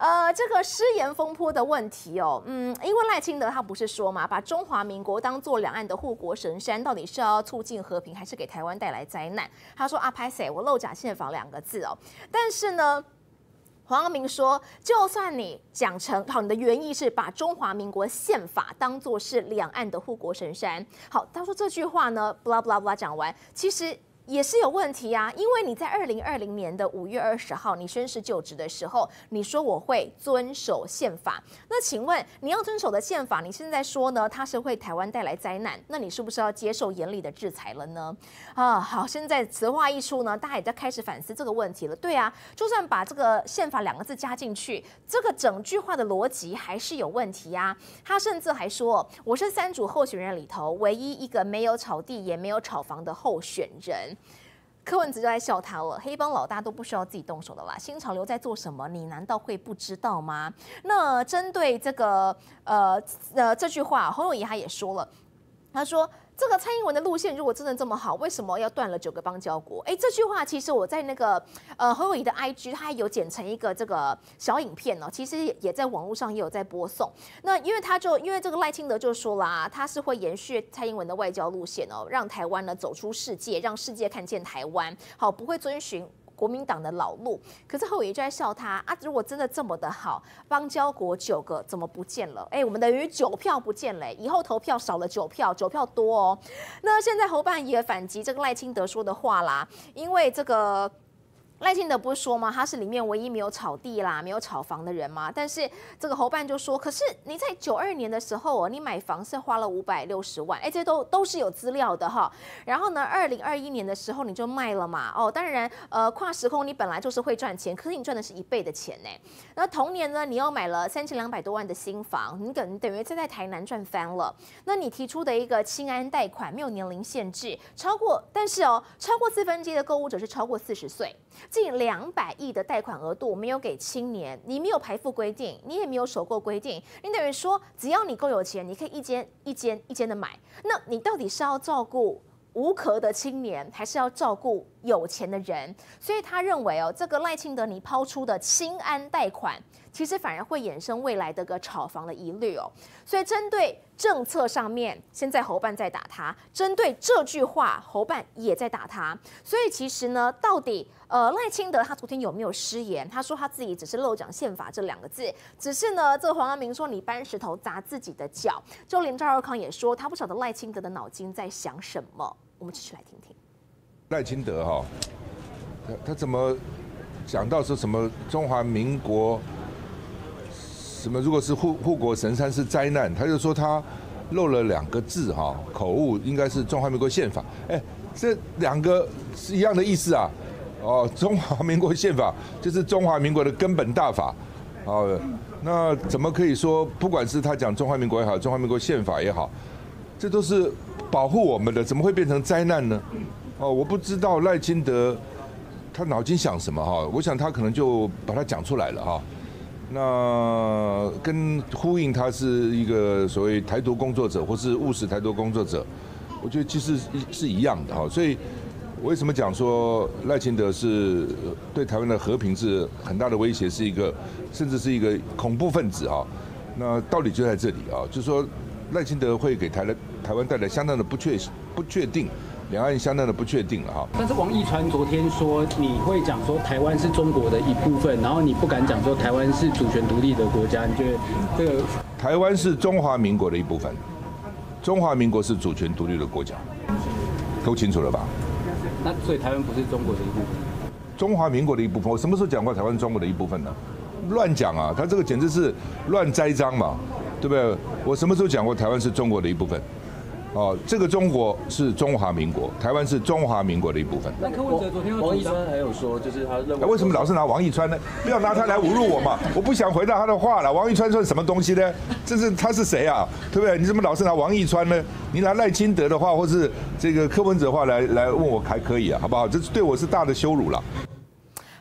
这个失言风波的问题哦，因为赖清德他不是说嘛，把中华民国当做两岸的护国神山，到底是要促进和平，还是给台湾带来灾难？他说啊，拍谁我漏假宪法2个字哦，但是呢。黄阳明说，就算你讲成好，你的原意是把中华民国宪法当作是两岸的护国神山。好，他说这句话呢，blah blah blah 讲完，其实。也是有问题啊，因为你在2020年的5月20号，你宣誓就职的时候，你说我会遵守宪法。那请问你要遵守的宪法，你现在说呢，它是会台湾带来灾难，那你是不是要接受严厉的制裁了呢？好，现在此话一出呢，大家也在开始反思这个问题了。对啊，就算把这个宪法2个字加进去，这个整句话的逻辑还是有问题啊。他甚至还说，我是3组候选人里头唯一一个没有炒地也没有炒房的候选人。柯文哲就在笑他了，黑帮老大都不需要自己动手的啦。新潮流在做什么，你难道会不知道吗？那针对这个这句话，侯友宜他也说了，他说。这个蔡英文的路线如果真的这么好，为什么要断了9个邦交国？这句话其实我在那个侯友宜的 IG， 他有剪成一个这个小影片哦，其实也在网络上也有在播送。那因为这个赖清德就说啦，他是会延续蔡英文的外交路线哦，让台湾呢走出世界，让世界看见台湾，好，不会遵循。国民党的老路，可是侯友宜就在笑他啊！如果真的这么的好，邦交国9个怎么不见了？我们等于9票不见了，以后投票少了9票，9票多哦。那现在侯办也反击这个赖清德说的话啦，因为这个。赖清德不是说吗？他是里面唯一没有炒地啦、没有炒房的人嘛。但是这个侯办就说，可是你在92年的时候哦，你买房是花了560万，这都是有资料的哈。然后呢，2021年的时候你就卖了嘛。哦，当然，跨时空你本来就是会赚钱，可是你赚的是1倍的钱呢。然后同年呢，你又买了3200多万的新房，你等于在台南赚翻了。那你提出的一个青安贷款没有年龄限制，但是超过1/4的购物者是超过40岁。近200亿的贷款额度没有给青年，你没有排付规定，你也没有首购规定，你等于说只要你够有钱，你可以一间的买。那你到底是要照顾无壳的青年，还是要照顾有钱的人？所以他认为这个赖清德你抛出的青安贷款，其实反而会衍生未来的个炒房的疑虑哦。所以针对政策上面，现在侯办在打他；针对这句话，侯办也在打他。所以其实呢，到底赖清德他昨天有没有失言？他说他自己只是漏讲宪法这2个字，只是呢，这个黄阳明说你搬石头砸自己的脚，就连赵少康也说他不晓得赖清德的脑筋在想什么。我们继续来听听赖清德他怎么讲到说什么中华民国什么如果是护国神山是灾难，他就说他漏了2个字口误应该是中华民国宪法。这2个是一样的意思啊。中华民国宪法就是中华民国的根本大法。那怎么可以说不管是他讲中华民国也好，中华民国宪法也好，这都是保护我们的，怎么会变成灾难呢？我不知道赖清德他脑筋想什么我想他可能就把它讲出来了那跟呼应他是一个所谓台独工作者或是务实台独工作者，我觉得其实是一样的所以为什么讲说赖清德是对台湾的和平是很大的威胁，是一个甚至是一个恐怖分子那道理就在这里就是说赖清德会给台湾带来相当的不确定，两岸相当的不确定了但是王义川昨天说你会讲说台湾是中国的一部分，然后你不敢讲说台湾是主权独立的国家，你觉得这个？ 台湾是中华民国的一部分，中华民国是主权独立的国家，都清楚了吧？ 那所以台湾不是中国的一部分？ 中华民国的一部分，我什么时候讲过台湾是中国的一部分呢？乱讲啊！他这个简直是乱栽赃嘛，对不对？我什么时候讲过台湾是中国的一部分？这个中国是中华民国，台湾是中华民国的一部分。 那柯文哲昨天王义川还有说，就是他认为为什么老是拿王义川呢？不要拿他来侮辱我嘛！我不想回答他的话了。王义川算什么东西呢？他是谁啊？对不对？你怎么老是拿王义川呢？你拿赖清德的话，或是这个柯文哲的话来问我还可以啊，好不好？这对我是大的羞辱了。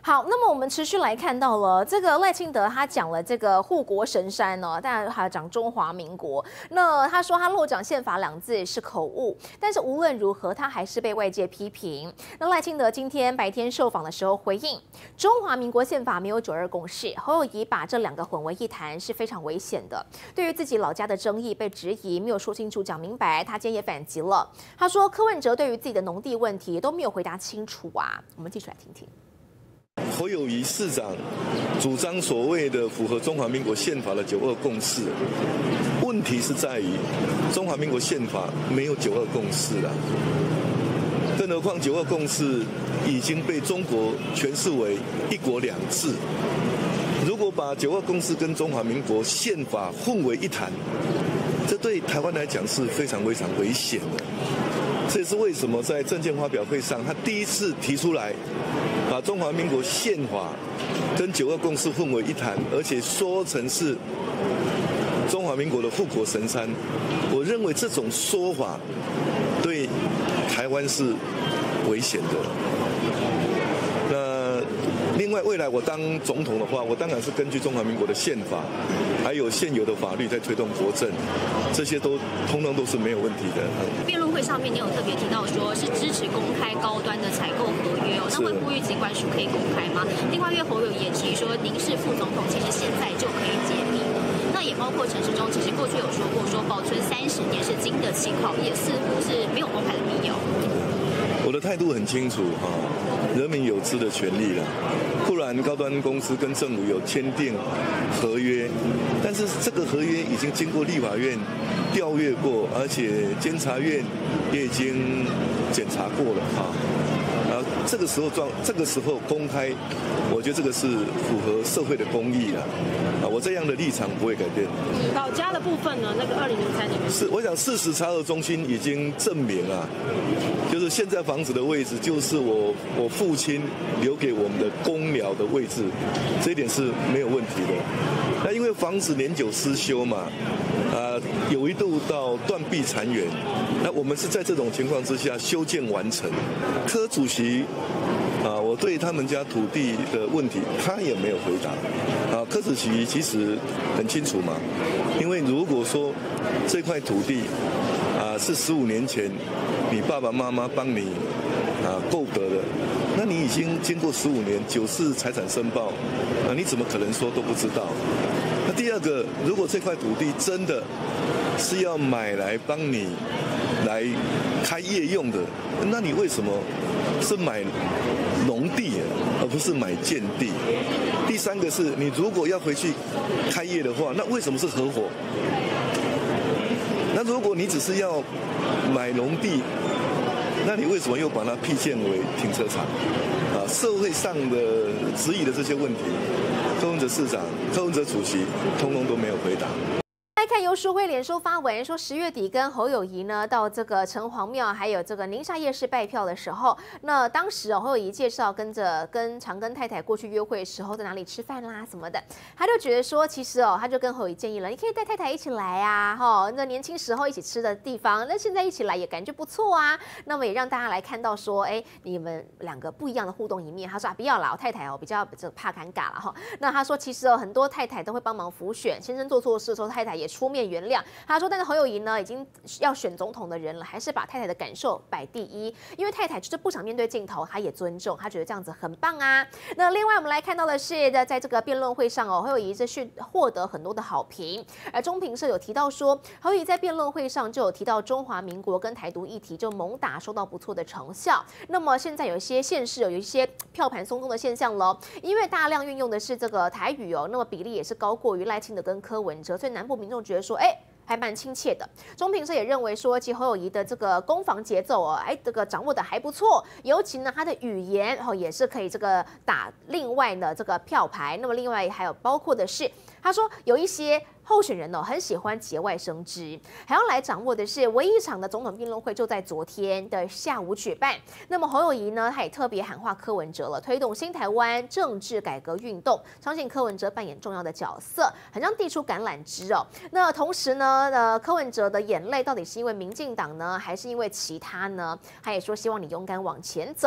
好，那么我们持续来看到了这个赖清德，他讲了这个护国神山哦，当然还讲中华民国。那他说他漏讲宪法2字是口误，但是无论如何，他还是被外界批评。那赖清德今天白天受访的时候回应，中华民国宪法没有9·2共识，侯友宜把这2个混为一谈是非常危险的。对于自己老家的争议被质疑，没有说清楚讲明白，他今天也反击了。他说柯文哲对于自己的农地问题都没有回答清楚啊。我们继续来听听。 侯友宜市长主张所谓的符合中华民国宪法的9·2共识，问题是在于中华民国宪法没有9·2共识啊，更何况9·2共识已经被中国诠释为1国2制。如果把9·2共识跟中华民国宪法混为一谈，这对台湾来讲是非常非常危险的。这也是为什么在政见发表会上，他第一次提出来，把中华民国宪法跟9·2共识混为一谈，而且说成是中华民国的护国神山。我认为这种说法对台湾是危险的。那另外，未来我当总统的话，我当然是根据中华民国的宪法，还有现有的法律在推动国政，这些通通都是没有问题的。 辩论会上面，你有特别提到说是支持公开高端的采购合约哦，那会呼吁疾管署可以公开吗？另外，因为侯友宜也质疑说，您是副总统，其实现在就可以解密。那也包括陈时中，其实过去有说过，说保存30年是经得起考验，似乎是没有公开的必要。 我的态度很清楚哈，人民有知的权利了。固然高端公司跟政府有签订合约，但是这个合约已经经过立法院调阅过，而且监察院也已经检查过了哈。这个时候公开，我觉得这个是符合社会的公义了。我这样的立场不会改变。 老家的部分呢，那个2003年是，我想事实查核中心已经证明啊，就是现在房子的位置就是我父亲留给我们的公寮的位置，这一点是没有问题的。那因为房子年久失修嘛，有一度到断壁残垣，那我们是在这种情况之下修建完成。柯主席我对他们家土地的问题，他也没有回答。柯主席其实很清楚嘛，因为如果说这块土地是15年前你爸爸妈妈帮你购得的，那你已经经过15年94财产申报，你怎么可能说都不知道？那第二个，如果这块土地真的是要买来帮你来开业用的，那你为什么是买农地而不是买建地？第三个是你如果要回去开业的话，那为什么是合伙？那如果你只是要买农地，那你为什么又把它辟建为停车场？社会上的质疑的这些问题，柯文哲市长、柯文哲主席通通都没有回答。 来看游淑慧脸书发文说，10月底跟侯友宜呢到这个城隍庙还有这个宁夏夜市拜票的时候，那当时侯友宜介绍跟长庚太太过去约会的时候在哪里吃饭啦什么的，他就觉得说，其实他就跟侯友宜建议了，你可以带太太一起来啊，那年轻时候一起吃的地方，那现在一起来也感觉不错啊。那么也让大家来看到说，你们2个不一样的互动一面。他说不要啦，我太太比较怕尴尬了哈。那他说其实很多太太都会帮忙辅选，先生做错事的时候，太太也出面原谅。他说，但是侯友宜呢，已经要选总统的人了，还是把太太的感受摆第一，因为太太就是不想面对镜头，他也尊重，他觉得这样子很棒啊。那另外我们来看到的是，在这个辩论会上侯友宜是获得很多的好评。而中评社有提到说，侯友宜在辩论会上就有提到中华民国跟台独议题就猛打收到不错的成效。那么现在有一些县市有一些票盘松动的现象咯，因为大量运用的是这个台语那么比例也是高过于赖清德跟柯文哲，所以南部民众觉得说，还蛮亲切的。中评社也认为说，其实侯友宜的这个攻防节奏这个掌握的还不错，尤其呢他的语言也是可以这个打另外的这个票牌。那么另外还有包括的是，他说有一些候选人很喜欢节外生枝，还要来掌握的是唯一一场的总统辩论会就在昨天的下午举办。那么侯友宜呢，他也特别喊话柯文哲了，推动新台湾政治改革运动，相信柯文哲扮演重要的角色，很像递出橄榄枝那同时呢，柯文哲的眼泪到底是因为民进党呢，还是因为其他呢？他也说希望你勇敢往前走。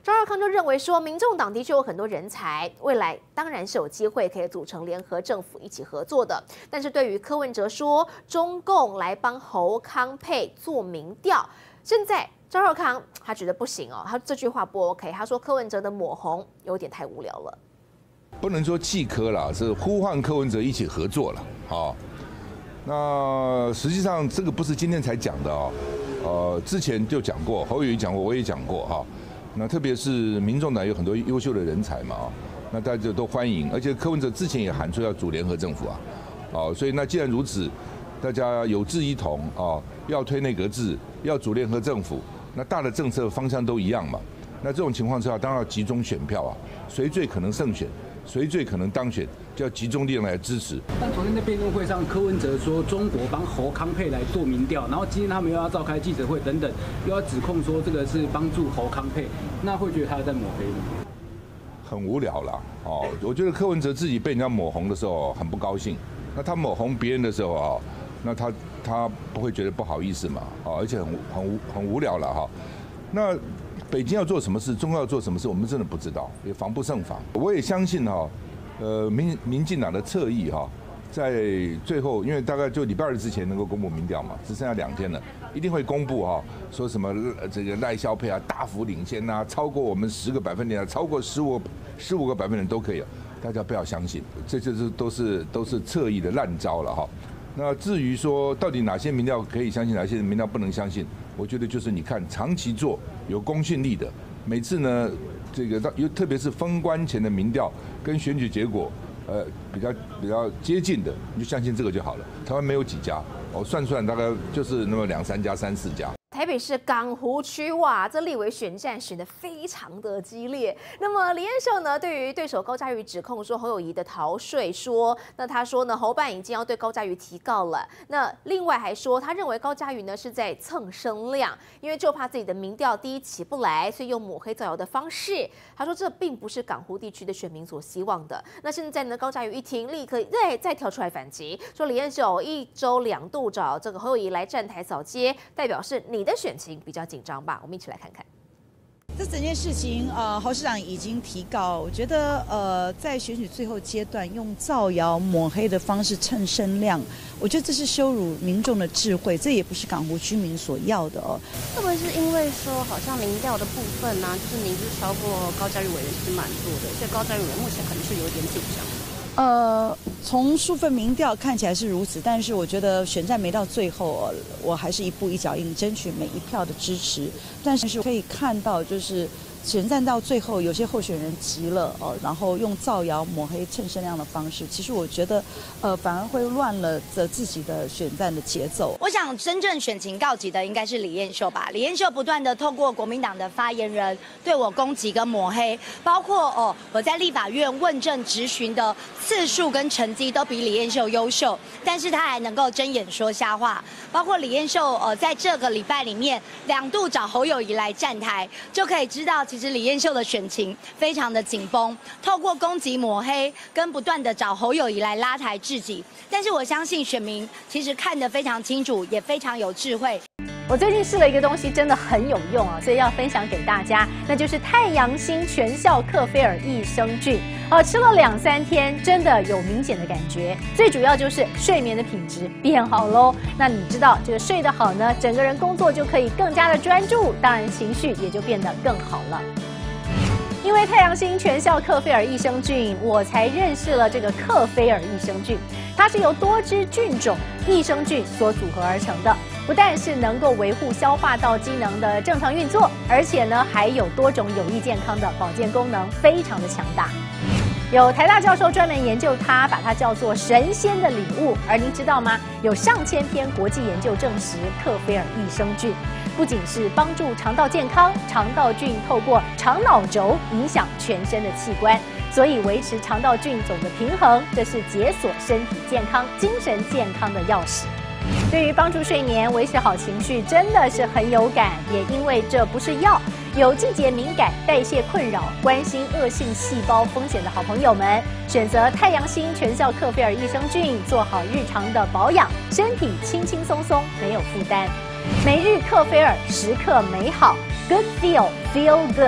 赵少康就认为说，民众党的确有很多人才，未来当然是有机会可以组成联合政府一起合作的。但是对于柯文哲说，中共来帮侯康配做民调，现在赵少康他觉得不行哦，他这句话不 OK， 他说柯文哲的抹红有点太无聊了。 不能说弃柯啦，是呼唤柯文哲一起合作了。好，那实际上这个不是今天才讲的哦，之前就讲过，侯友宜讲过，我也讲过哈。那特别是民众党有很多优秀的人才嘛，那大家就都欢迎，而且柯文哲之前也喊出要组联合政府啊，所以那既然如此，大家有志一同要推内阁制，要组联合政府，那大的政策方向都一样嘛。那这种情况之下，当然要集中选票啊，谁最可能胜选，谁最可能当选，就要集中力量来支持。 但昨天在辩论会上，柯文哲说中国帮侯康配来做民调，然后今天他们又要召开记者会等等，又要指控说这个是帮助侯康配，那会觉得他在抹黑吗？ 很无聊啦，我觉得柯文哲自己被人家抹红的时候很不高兴，那他抹红别人的时候那他不会觉得不好意思嘛，而且很无聊了哈。那北京要做什么事，中共要做什么事，我们真的不知道，也防不胜防。我也相信民进党的侧翼在最后，因为大概就礼拜2之前能够公布民调嘛，只剩下2天了，一定会公布说什么这个赖萧配大幅领先超过我们10个百分点超过15个百分点都可以，大家不要相信，这就是都是侧翼的烂招了那至于说到底哪些民调可以相信，哪些民调不能相信，我觉得就是你看长期做有公信力的，每次呢这个特别是封关前的民调跟选举结果比较接近的，你就相信这个就好了。台湾没有几家，算大概就是那么2、3家、3、4家。 台北市港湖区哇，这立委选战选得非常的激烈。那么李彦秀呢，对于对手高嘉瑜指控说侯友宜的逃税，那他说呢，侯办已经要对高嘉瑜提告了。那另外还说，他认为高嘉瑜呢是在蹭声量，因为就怕自己的民调第一起不来，所以用抹黑造谣的方式。他说这并不是港湖地区的选民所希望的。那现在呢，高嘉瑜一听，立刻再跳出来反击，说李彦秀1周2度找这个侯友宜来站台扫街，代表是你的选情比较紧张吧？我们一起来看看。 这整件事情，侯市长已经提告，我觉得在选举最后阶段用造谣抹黑的方式蹭声量，我觉得这是羞辱民众的智慧，这也不是港湖居民所要的会不会是因为说好像民调的部分呢，就是您是超过高嘉瑜委员是蛮多的，所以高嘉瑜委员目前可能是有点紧张。 从数份民调看起来是如此，但是我觉得选战没到最后，我还是一步一脚印，争取每一票的支持。但是可以看到，就是选战到最后，有些候选人急了然后用造谣抹黑蹭声量的方式，其实我觉得反而会乱了自己的选战的节奏。 我想真正选情告急的应该是李彦秀吧。李彦秀不断的透过国民党的发言人对我攻击跟抹黑，包括我在立法院问政质询的次数跟成绩都比李彦秀优秀，但是他还能够睁眼说瞎话。包括李彦秀在这个礼拜里面2度找侯友宜来站台，就可以知道其实李彦秀的选情非常的紧绷，透过攻击抹黑跟不断的找侯友宜来拉抬自己。但是我相信选民其实看得非常清楚，也非常有智慧。 我最近试了一个东西，真的很有用所以要分享给大家，那就是太阳星全效克菲尔益生菌。吃了2、3天，真的有明显的感觉。最主要就是睡眠的品质变好喽。那你知道这个睡得好呢，整个人工作就可以更加的专注，当然情绪也就变得更好了。因为太阳星全效克菲尔益生菌，我才认识了这个克菲尔益生菌。它是由多支菌种益生菌所组合而成的，不但是能够维护消化道机能的正常运作，而且呢还有多种有益健康的保健功能，非常的强大。有台大教授专门研究它，把它叫做神仙的礼物。而您知道吗？有上千篇国际研究证实，克菲尔益生菌不仅是帮助肠道健康，肠道菌透过肠脑轴影响全身的器官，所以维持肠道菌种的平衡，这是解锁身体健康、精神健康的钥匙。对于帮助睡眠、维持好情绪，真的是很有感。也因为这不是药，有季节敏感、代谢困扰、关心恶性细胞风险的好朋友们，选择太阳星全效克菲尔益生菌，做好日常的保养，身体轻轻松松，没有负担。每日克菲尔，时刻美好 ，Good feel good。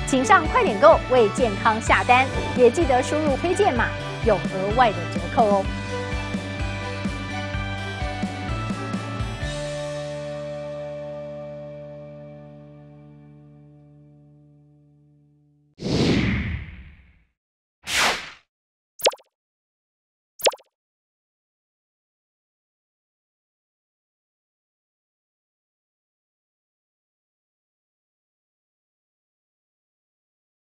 请上快点购为健康下单，也记得输入推荐码，有额外的折扣哦。